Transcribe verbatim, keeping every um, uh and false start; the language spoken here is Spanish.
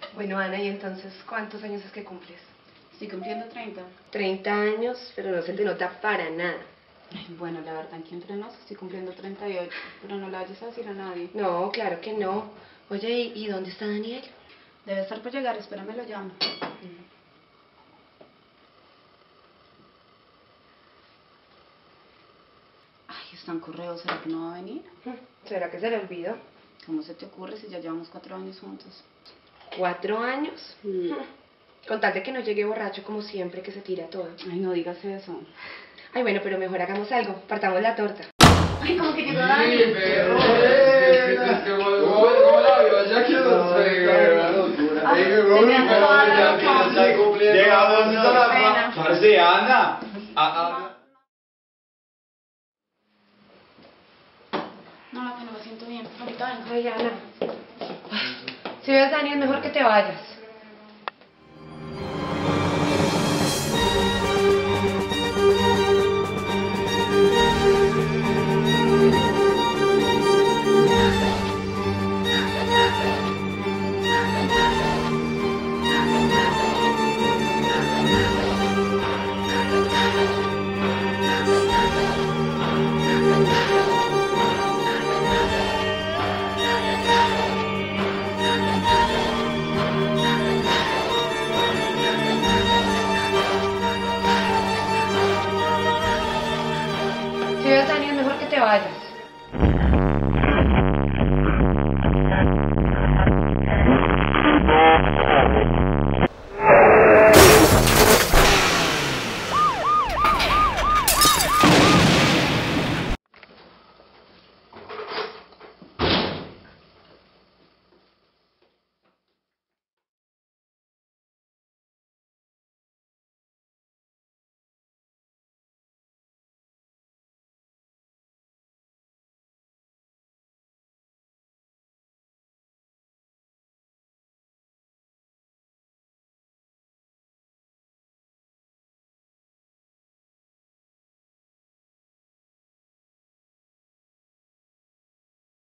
Bueno, Ana, ¿y entonces cuántos años es que cumples? Estoy cumpliendo treinta. treinta años, pero no se te nota para nada. Ay, bueno, la verdad, aquí entre nos estoy cumpliendo treinta y ocho, pero no le vayas a decir a nadie. No, claro que no. Oye, ¿y, y dónde está Daniel? Debe estar por llegar, espérame, lo llamo. Ay, está en correo, ¿será que no va a venir? ¿Será que se le olvidó? ¿Cómo se te ocurre si ya llevamos cuatro años juntos? ¿Cuatro años? Mm. Con tal de que no llegue borracho como siempre, que se tira todo. Ay, no digas eso. Ay, bueno, pero mejor hagamos algo. Partamos la torta. Ay, como que llegó Dani. Sí, pero... Es que como la vio, ya que nos pega. Llegamos a la parce, Ana. No, la que no me siento bien. Ahorita vengo. Ay, Ana. Ay, si ves, Daniel, mejor que te vayas.